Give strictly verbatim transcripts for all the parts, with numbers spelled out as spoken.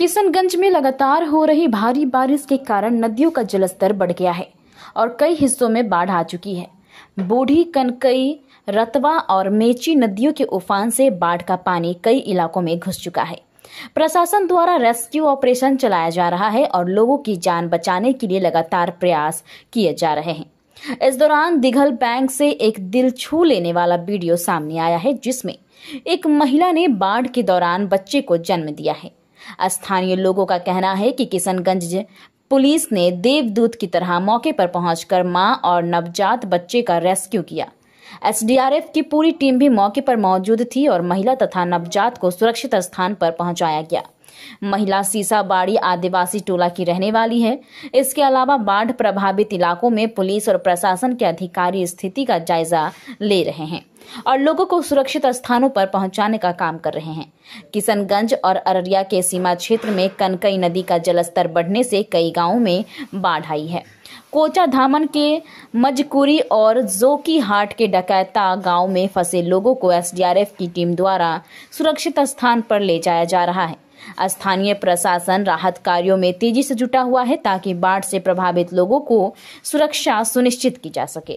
किशनगंज में लगातार हो रही भारी बारिश के कारण नदियों का जलस्तर बढ़ गया है और कई हिस्सों में बाढ़ आ चुकी है। बूढ़ी, कनकई, रतवा और मेची नदियों के उफान से बाढ़ का पानी कई इलाकों में घुस चुका है। प्रशासन द्वारा रेस्क्यू ऑपरेशन चलाया जा रहा है और लोगों की जान बचाने के लिए लगातार प्रयास किए जा रहे हैं। इस दौरान दिघल बैंक से एक दिल छू लेने वाला वीडियो सामने आया है, जिसमें एक महिला ने बाढ़ के दौरान बच्चे को जन्म दिया है। स्थानीय लोगों का कहना है कि किशनगंज पुलिस ने देवदूत की तरह मौके पर पहुंचकर मां और नवजात बच्चे का रेस्क्यू किया। एस डी आर एफ की पूरी टीम भी मौके पर मौजूद थी और महिला तथा नवजात को सुरक्षित स्थान पर पहुंचाया गया। महिला सीसाबाड़ी आदिवासी टोला की रहने वाली है। इसके अलावा बाढ़ प्रभावित इलाकों में पुलिस और प्रशासन के अधिकारी स्थिति का जायजा ले रहे हैं और लोगों को सुरक्षित स्थानों पर पहुंचाने का काम कर रहे हैं। किशनगंज और अररिया के सीमा क्षेत्र में कनकई नदी का जलस्तर बढ़ने से कई गांवों में बाढ़ आई है। कोचा धामन के मजकुरी और जोकी हाट के डकैता गांव में फंसे लोगों को एस डी आर एफ की टीम द्वारा सुरक्षित स्थान पर ले जाया जा रहा है। स्थानीय प्रशासन राहत कार्यों में तेजी से जुटा हुआ है ताकि बाढ़ से प्रभावित लोगों को सुरक्षा सुनिश्चित की जा सके।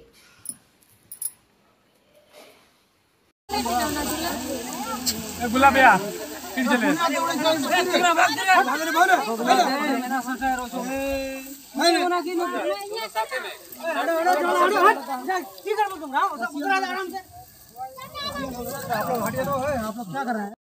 आप लोग क्या कर रहे हैं?